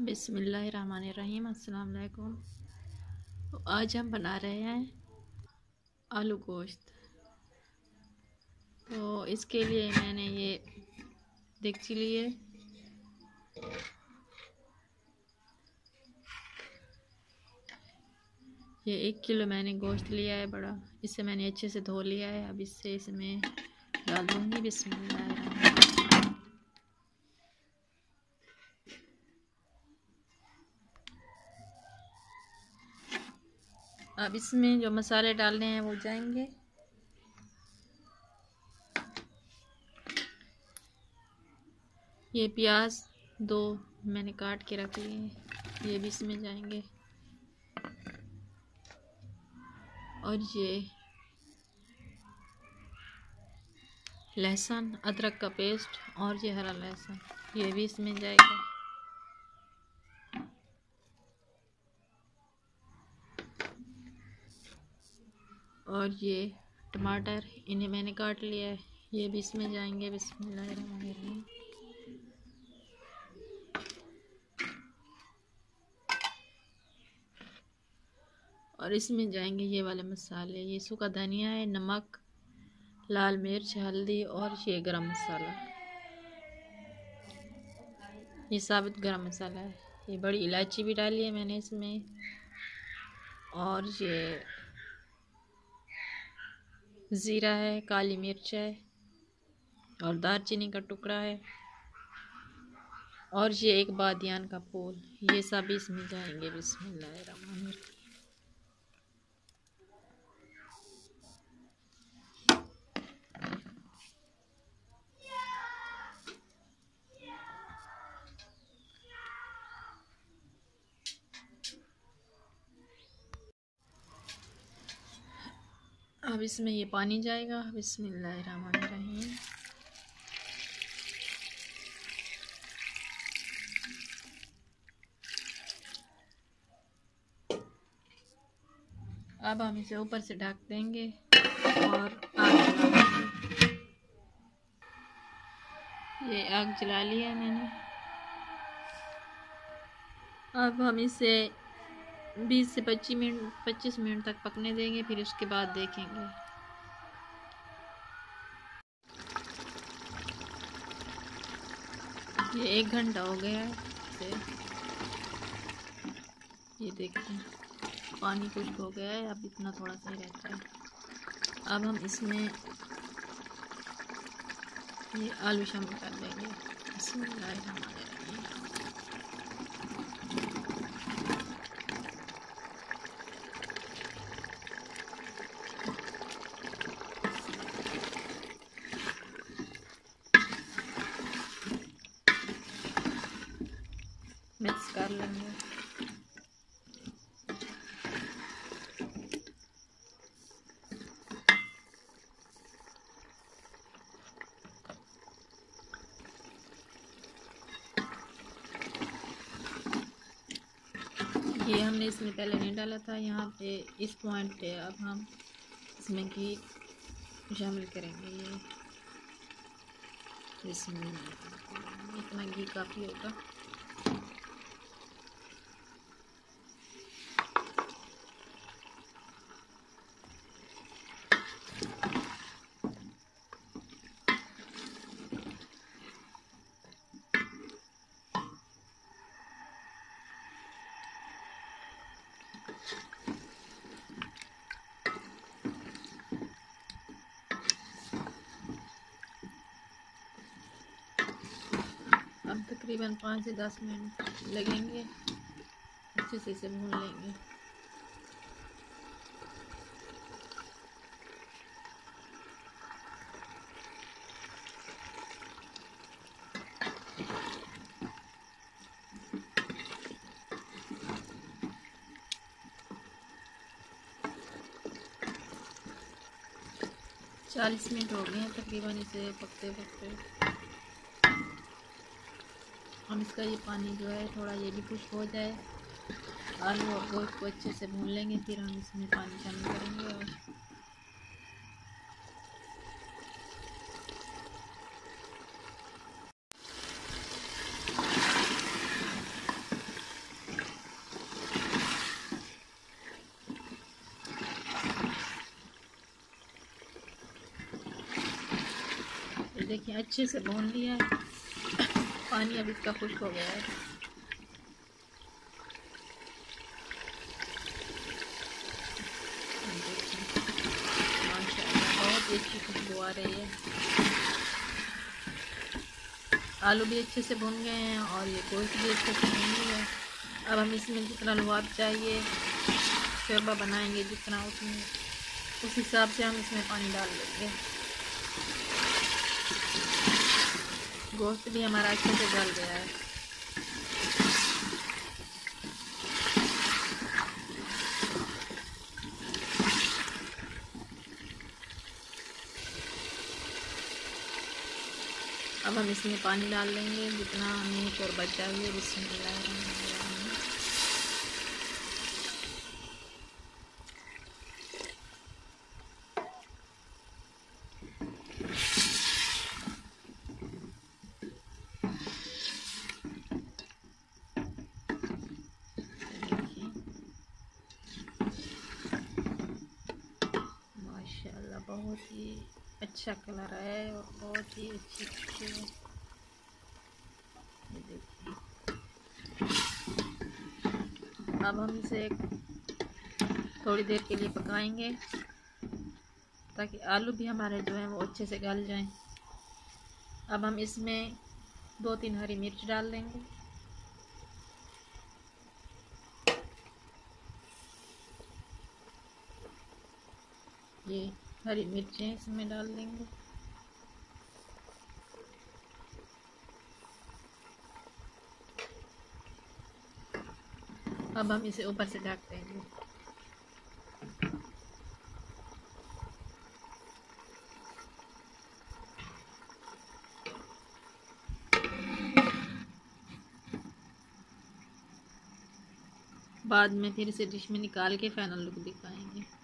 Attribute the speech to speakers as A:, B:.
A: बिस्मिल्लाहिर्रहमानिर्रहीम। अस्सलाम वालेकुम। तो आज हम बना रहे हैं आलू गोश्त। तो इसके लिए मैंने ये देगची ली है। ये 1 किलो मैंने गोश्त लिया है बड़ा। इसे मैंने अच्छे से धो लिया है। अब इसमें डाल दूँगी। बिस्मिल्लाहिर्रहमानिर्रहीम। अब इसमें जो मसाले डालने हैं वो जाएंगे। ये प्याज 2 मैंने काट के रख लिए हैं, ये भी इसमें जाएंगे। और ये लहसुन अदरक का पेस्ट और ये हरा लहसुन, ये भी इसमें जाएगा। और ये टमाटर, इन्हें मैंने काट लिया है, ये भी इसमें जाएंगे। बिस्मिल्लाहिर्रहमानिर्रहीम। और इसमें जाएंगे ये वाले मसाले। ये सूखा धनिया है, नमक, लाल मिर्च, हल्दी और ये गरम मसाला, ये साबुत गरम मसाला है। ये बड़ी इलायची भी डाली है मैंने इसमें। और ये ज़ीरा है, काली मिर्च है और दालचीनी का टुकड़ा है। और ये एक बादियान का फूल, ये सब इसमें जाएंगे। बिस्मिल्लाहिर्रहमानिर्रहीम। अब इसमें ये पानी जाएगा। बिस्मिल्लाहिर्रहमानिर्रहीम। अब हम इसे ऊपर से ढक देंगे और आग जला देंगे। ये आग जला लिया है मैंने। अब हम इसे 20 से 25 मिनट तक पकने देंगे, फिर उसके बाद देखेंगे। ये 1 घंटा हो गया है इसे। ये देखते हैं पानी खुश्क हो गया है। अब इतना थोड़ा सा ही रहता है। अब हम इसमें ये आलू शामिल कर देंगे। बिस्मिल्लाहिर्रहमानिर्रहीम। मिक्स कर लेंगे। ये हमने इसमें पहले नहीं डाला था। यहाँ पे इस पॉइंट पे अब हम इसमें घी शामिल करेंगे। ये इसमें इतना घी काफ़ी होगा। अब तकरीबन 5 से 10 मिनट लगेंगे। अच्छे से इसे भून लेंगे। चालीस मिनट हो गए हैं तकरीबन इसे पकते पकते। हम इसका ये पानी जो है थोड़ा ये भी खुश्क हो जाए, आलू और गोश्त को अच्छे से भून लेंगे, फिर हम इसमें पानी शामिल करेंगे। और देखिए अच्छे से भून लिया है, पानी अभी इसका खुश्क हो गया है। माशाल्लाह बहुत ही अच्छी खुशबू आ रही है। आलू भी अच्छे से भुन गए हैं और ये गोश्त भी अच्छे से भुन गया है। अब हम इसमें जितना लुआब चाहिए शोरबा बनाएंगे जितना उसमें उस हिसाब से हम इसमें पानी डाल देंगे। गोश्त भी हमारा अच्छे से गल गया है। अब हम इसमें पानी डाल देंगे जितना हमें शोरबा चाहिए। बिस्मिल्लाहिर्रहमानिर्रहीम। माशाल्लाह बहुत ही अच्छा कलर है और बहुत ही अच्छी खुशबू है। ये देखिए अब हम इसे थोड़ी देर के लिए पकाएंगे ताकि आलू भी हमारे जो हैं वो अच्छे से गल जाएं। अब हम इसमें 2-3 हरी मिर्च डाल देंगे। ये हरी मिर्चें इसमें डाल देंगे। अब हम इसे ऊपर से ढक देंगे। बाद में फिर इसे डिश में निकाल के फाइनल लुक दिखाएंगे।